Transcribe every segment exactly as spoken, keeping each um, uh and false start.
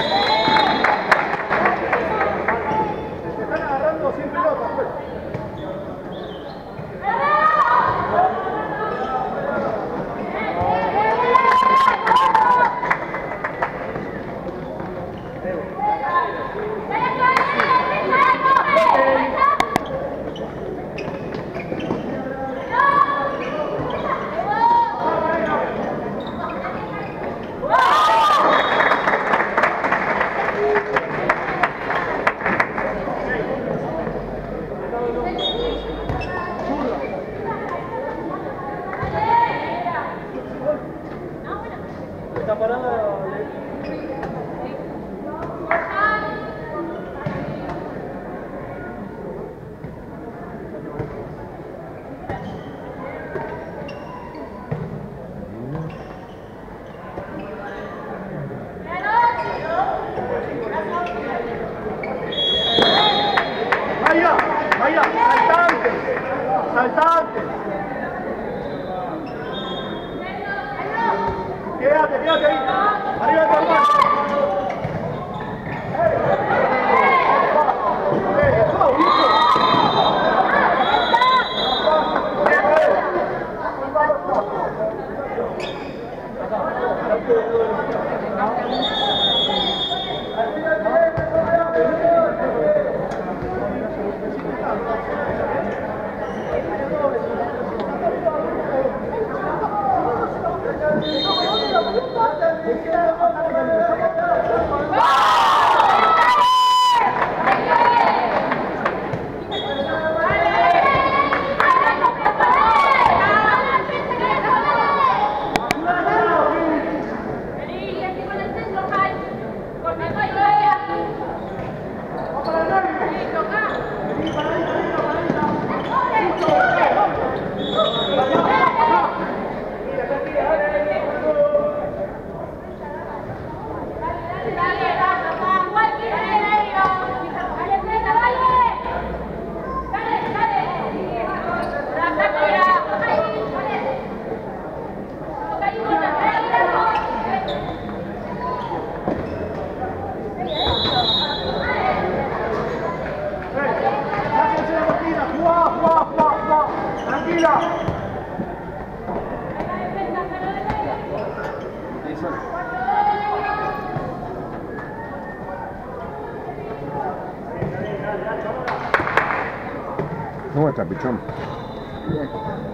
¿Cómo está, pichón? Bien.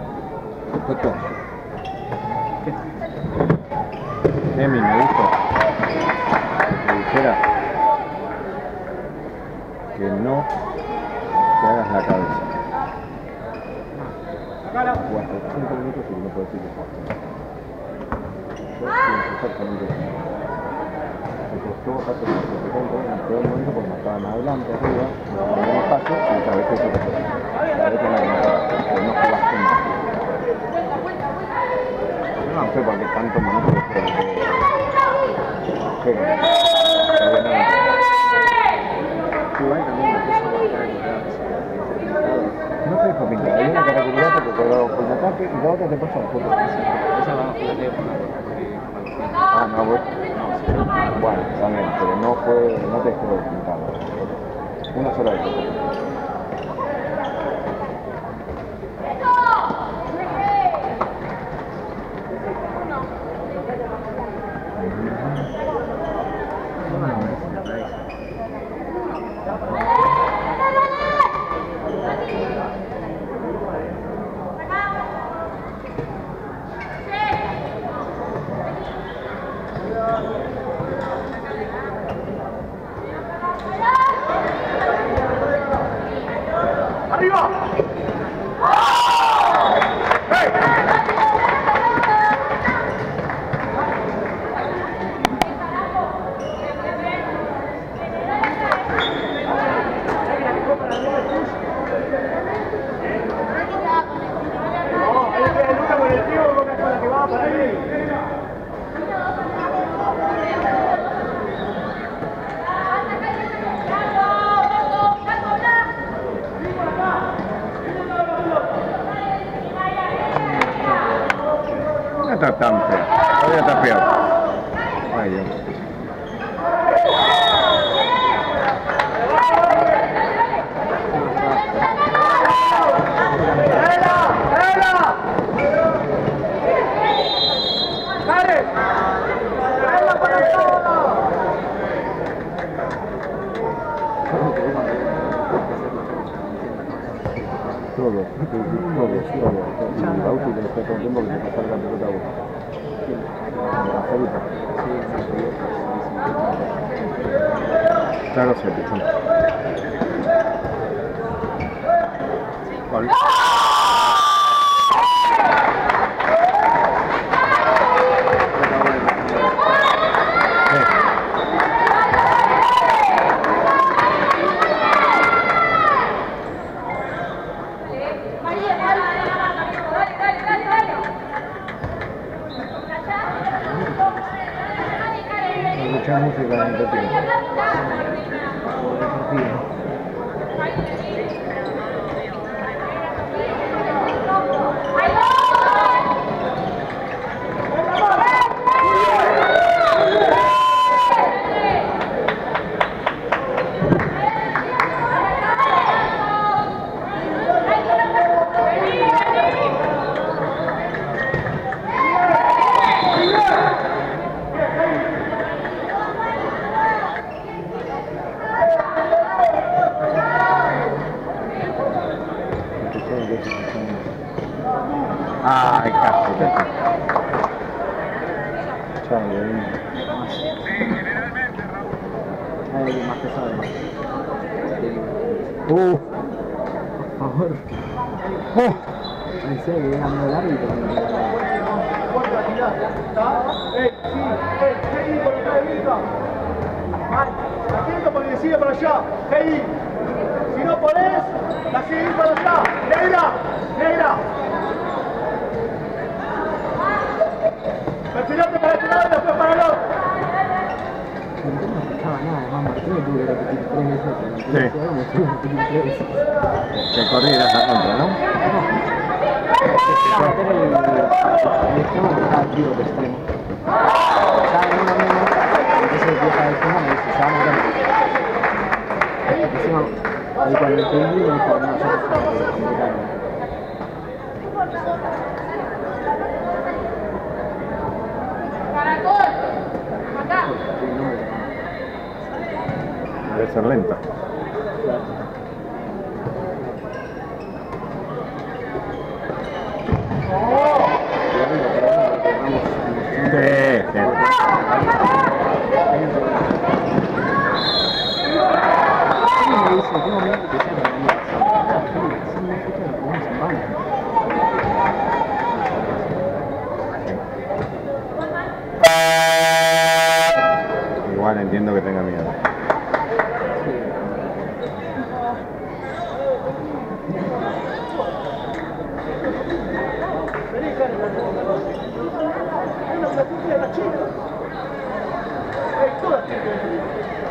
Toto. Emi, me dijo que dijera que no te hagas la cabeza. Cuatro, cinco minutos y no puedes decir que exactamente eso. Me costó hacer un poco en el peor momento porque me estaban adelante, arriba, me daban un espacio y sabés que eso te fue. Sabés que no, que no jugaste más. No sé por qué tanto momento que pero igual también me puso la cara colgada. No te dejo pintar, hay una cara colgada porque colgado con el ataque y la otra te pasa la foto. Esa va a jugar Ah, no, vos. Bueno, también, pero no fue, no te dejó pintar. Una sola vez. ¡Arriba! No está tan feo, todavía está peor. Ay, Dios. Todo, todo, todo. Y Bauti le está todo el tiempo que le pasa la pelota a vos. La Felipe. Claro, se pichó. Gol. Mucha música en el tiempo. Ay, casi, casi. Chao, bien. Hay más que sabe. Uh. Por favor. Oh. Pensé que era muy largo. ¡Ey, sí! ¡Ey, seguí por acá de Vita! Atento porque sigue para allá. ¡Seguí! Si no podés, la seguís para allá. ¡Negra! ¡Negra! Perfilate para este lado y después para el otro. No escuchaba nada, además Martínez tuve que repetir tres veces. Sí. Me tuve que repetir tres veces. Que corriera esa contra, ¿no? Claro, pero el, el extremo que estaba tiro de extremo. Estaba en uno menos, entonces empieza el extremo y dice, se va a meter. Encima, ahí cuando entendí me dijo, no, yo no sé complicado. Debe ser lenta. Sí, sí. Me dice, tengo miedo que sea el año pasado. Son una fecha de una semana. Igual entiendo que tenga miedo. Hay una platilla de la chica. ¡Ey, todas tienen!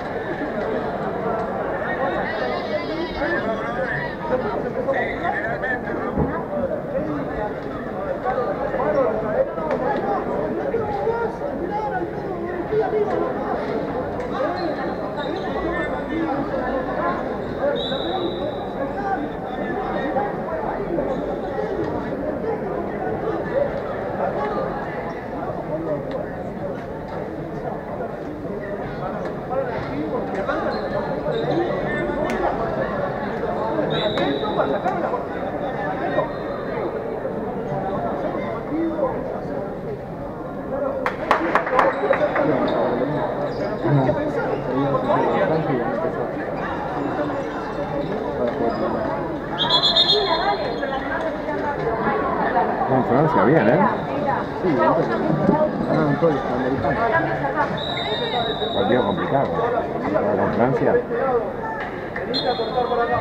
En Francia, bien, ¿eh? Sí, ganaron todos los americanos. Partido complicado. Ahora con Francia. Venite a cortar por acá.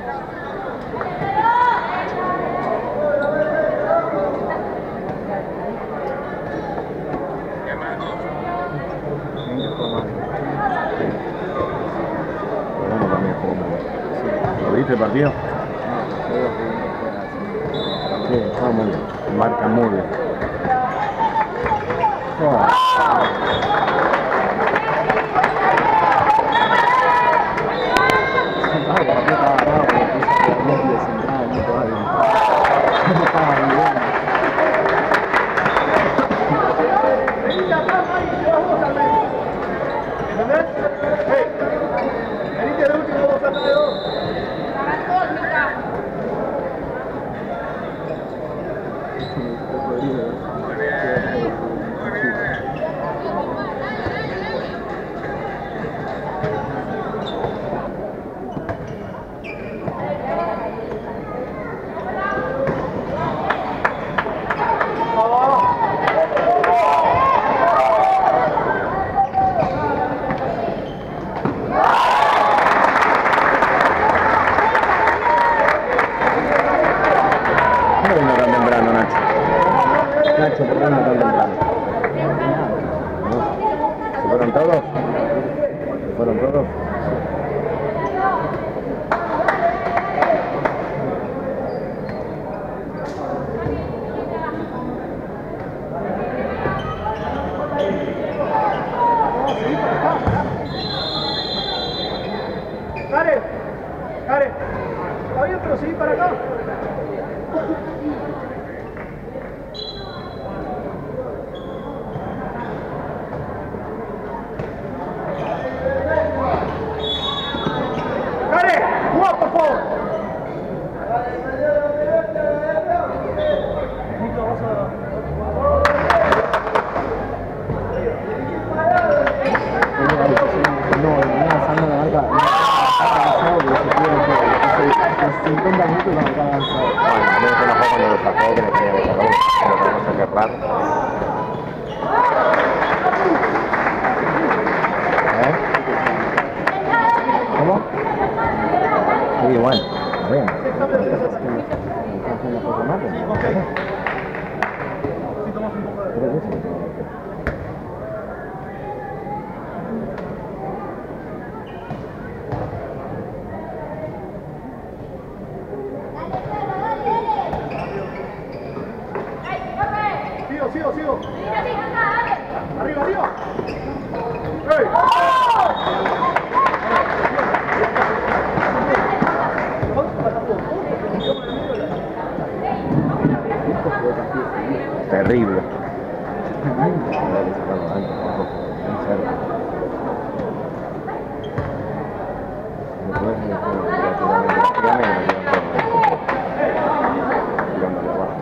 Bueno, también jugó muy bien. ¿Lo viste el partido? Sí, está muy bien. Marca muy bien. Oh. Venite acá, Mike, te vas vos al medio. ¿Entendés? ¡Hey! Venite de último vos atrás de dos. con todos. Karen, Karen, está bien, pero seguí para acá. Karen, jugá, por favor. No, una sangre de marca. cincuenta minutos la marca avanzado. Bueno, a mí me enojó cuando lo sacó, que le tenía que sacar, lo tenemos que cerrar. ¿Eh? ¿Cómo? Sí, bueno, bien. ¿Una cosa más? Sí, ok. Sí, tomamos un poco de... Creo que sí. Sigo, sigo, sigo. Arriba, arriba. ¡Ey! Terrible. Hay que sacarlo antes, tampoco. En serio. No puedes ni hacer relativamente. Ya me lo llevan todo. Tirándole abajo.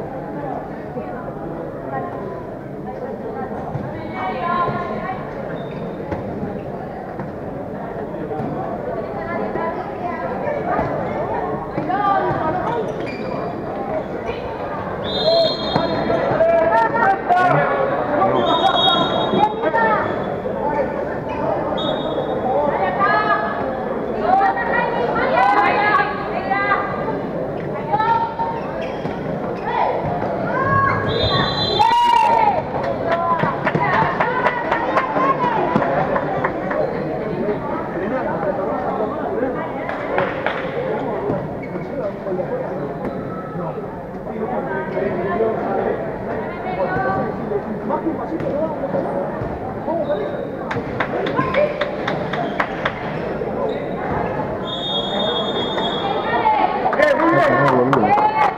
¡Eh, muy bien!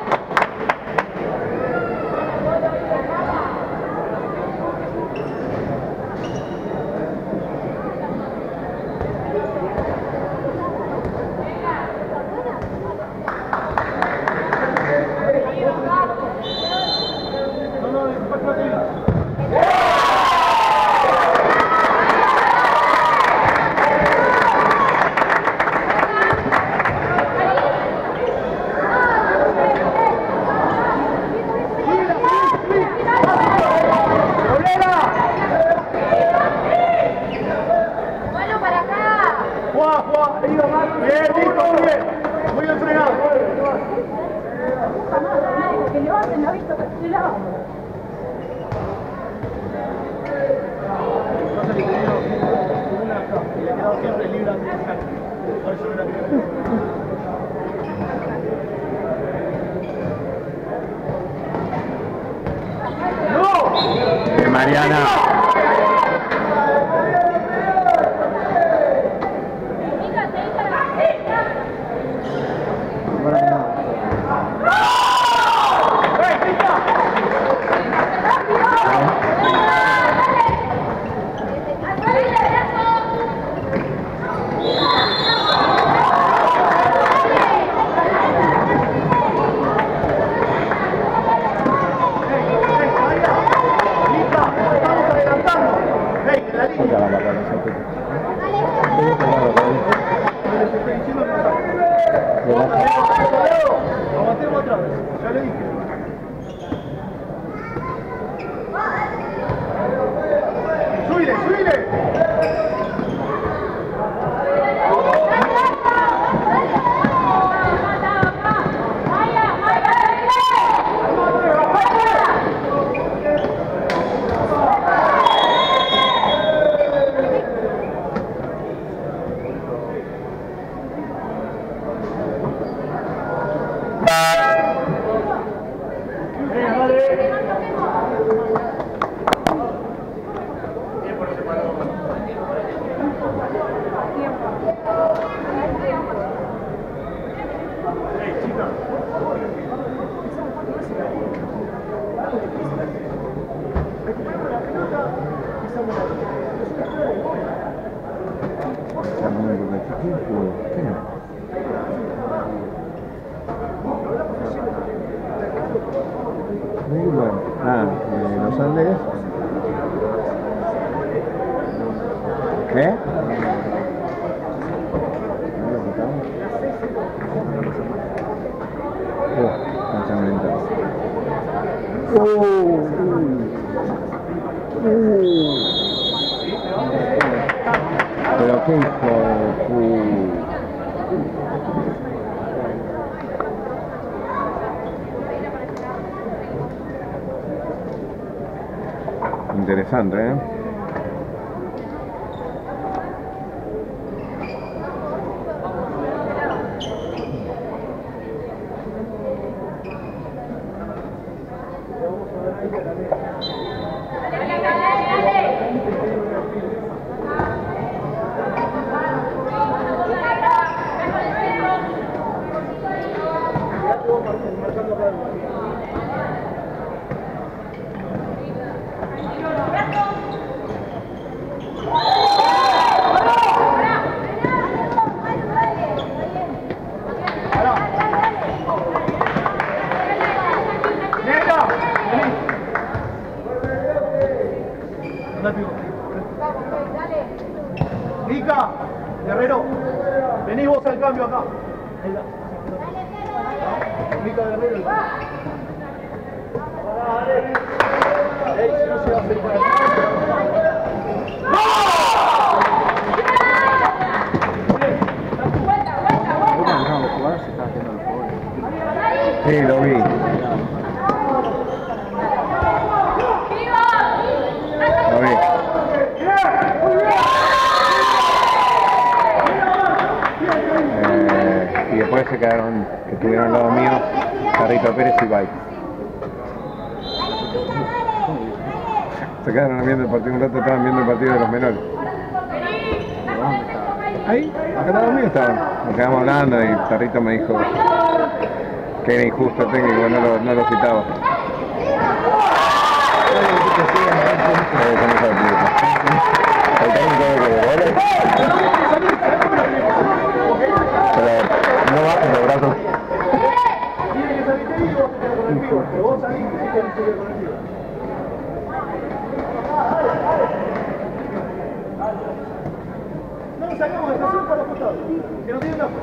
No, no, después no te digas. Juá, Juá, bien, listo, muy bien, muy entrenado. Que lo hacen, ¿no ha visto que se lava? No sé si te digo, una acá, y le he quedado siempre libre antes de sacar. Por eso no era que... ¡No! Bien, Mariana. Ah, eh, Los Andes. ¿Qué? Oh, ensangrentado. Oh, uh, uh. Pero qué hijo de pu- Interesante, ¿eh? Mica, Guerrero, vení vos al cambio acá. Mica, Guerrero. Ey, si no se va a hacer para Sí, lo vi. Lo vi. Eh, y después se quedaron, que estuvieron al lado mío, Carrito Pérez y Bay. Se quedaron viendo el partido un rato, estaban viendo el partido de los menores. Ahí, acá al lado mío estaban. Nos quedamos hablando y Carrito me dijo que era injusto el técnico, no lo, no lo citaba. El técnico de goles, pero no bajes los brazos. No nos sacamos de estación para los costados, que no tienen la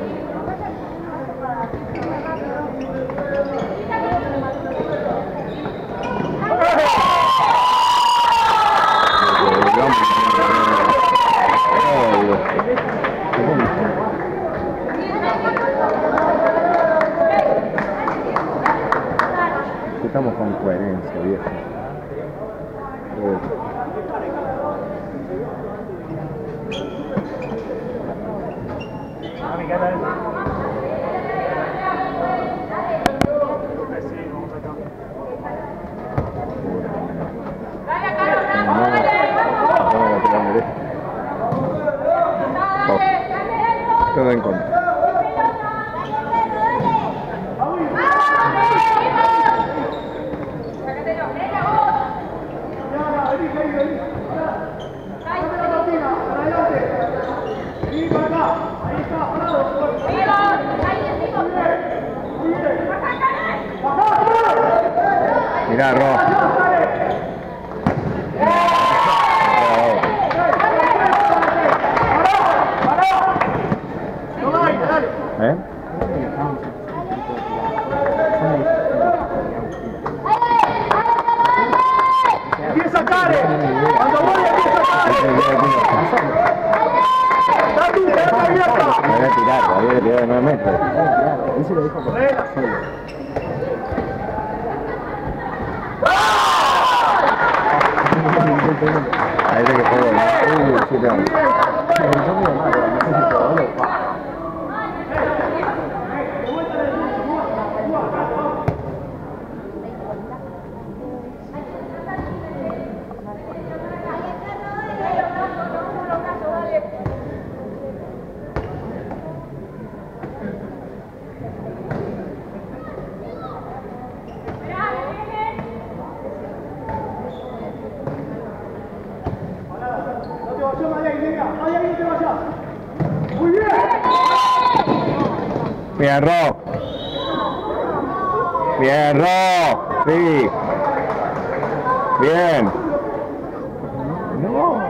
Estamos con coherencia, viejo. Eh. Todo en contra. Mirá, Ro. ¿Eh? ¡Empieza Karen! ¡Cuando voy empieza Karen! ¡Está tu pelota abierta! Me voy a tirar, me voy a tirar nuevamente. Ese lo dijo por solo. Ahí de que fue gol. Uy, sí, te amo. Yo muy mal, no sé si todo lo Bien, Ro. Bien, Ro. Sí. Bien. No.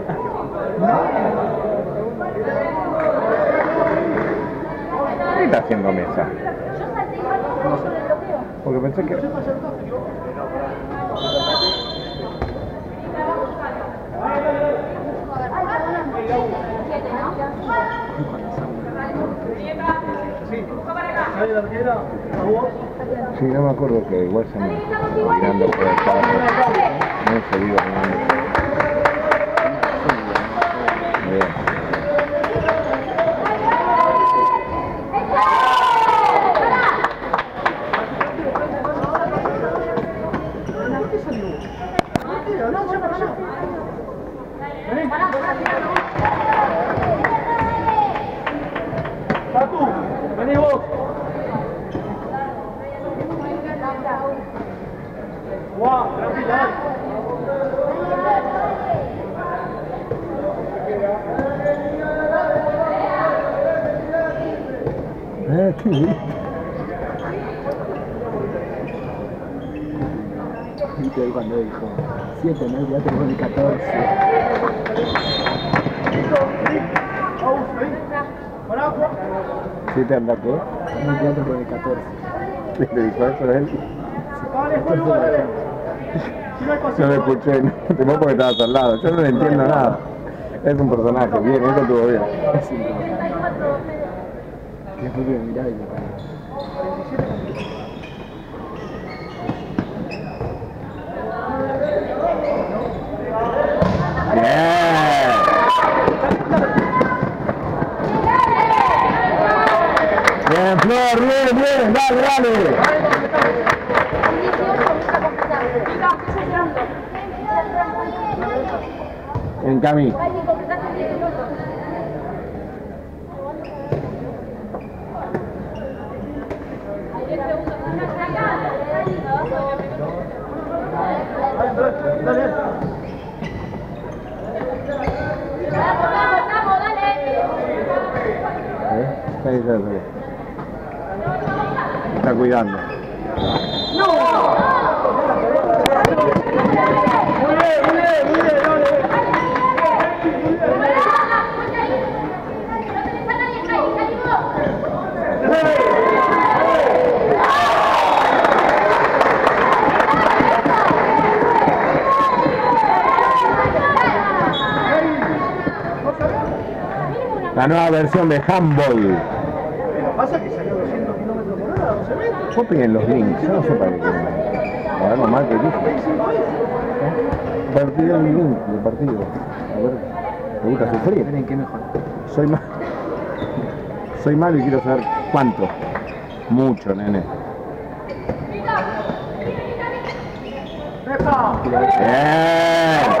¿Qué está haciendo Mesa? Yo salté igual sobre el bloqueo. Porque pensé que... Siete, ¿no? ¿Sale la arquera? ¿A vos? Sí, no me acuerdo que igual se me... Mirando por el carro. Muy seguido mirando. Bien. Tatu, vení vos. Guau, tranquila. Ah, qué bien. Viste ahí cuando dijo siete, ¿no? Ya tengo el catorce. Listo, vení. Vamos, vení. Pará, Juan. ¿Sí te anda qué? El teatro con el catorce. ¿Le dijo eso a él? Dale, fue igual, dale. Si no hay No pasión, lo escuché, no. Te vos porque estabas al lado. Yo no le entiendo nada. Es un personaje, bien, eso estuvo bien. Es un que fue que miraba y me paré. Bien. Bien, Flor, bien, bien, dale, dale. En Cami. dale. ¿Eh? ¿Qué dice eso? Me está cuidando. Muy bien, muy bien, muy bien, dale. La nueva versión de handball. Pasa que salió doscientos kilómetros por hora, doce metros. Copien los links, yo no sé para qué quieren. A ver lo mal que dije. veinticinco veces. Partido el link del partido. A ver, ¿te gusta sufrir? Miren qué mejor. Soy mal. Soy malo y quiero saber cuánto. Mucho, nene. ¡Epa! Bien.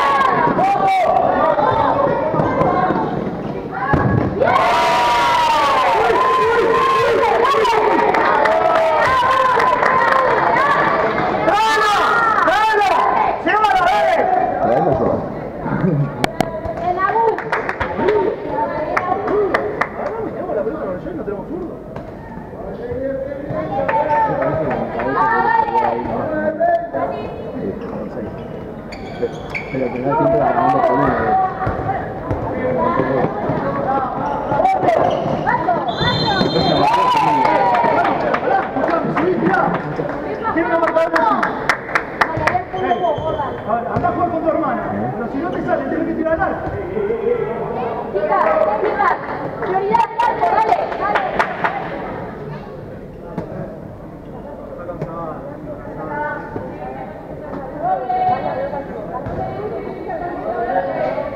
Traelo yo. El Abu. Tenemos la pelota con el no tenemos zurdo. Pero que no hay tiempo de ganando por uno. Tiene una marcadora así. Anda a jugar con tu hermana. Pero si no te sale, tienes que tirar al arco. Chicas, chicas, prioridad al arco, dale, dale. Está cansada. Doble.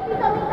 Poquito,